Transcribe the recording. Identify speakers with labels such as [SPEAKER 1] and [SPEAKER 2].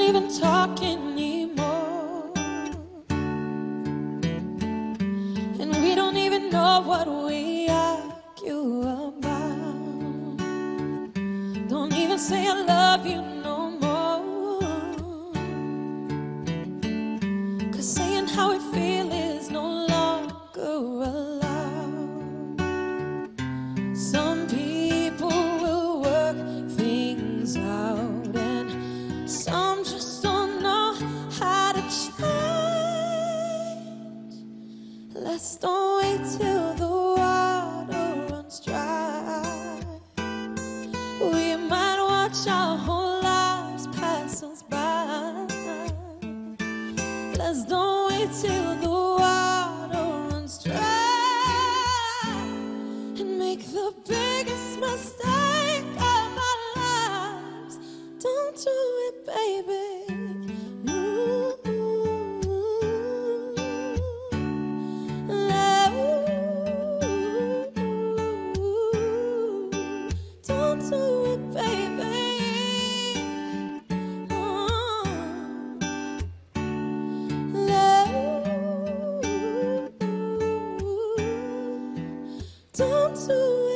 [SPEAKER 1] even talk anymore, and we don't even know what we argue about. Don't even say I love you no more, 'cause saying how we feel is no longer allowed. Some people will work things out, and some just don't know how to change. Let's don't wait till the water runs dry. We might watch our whole lives pass us by. Let's don't wait till the water runs dry and make the biggest mistake of our lives. Don't do it, baby. Don't do it, baby. Don't do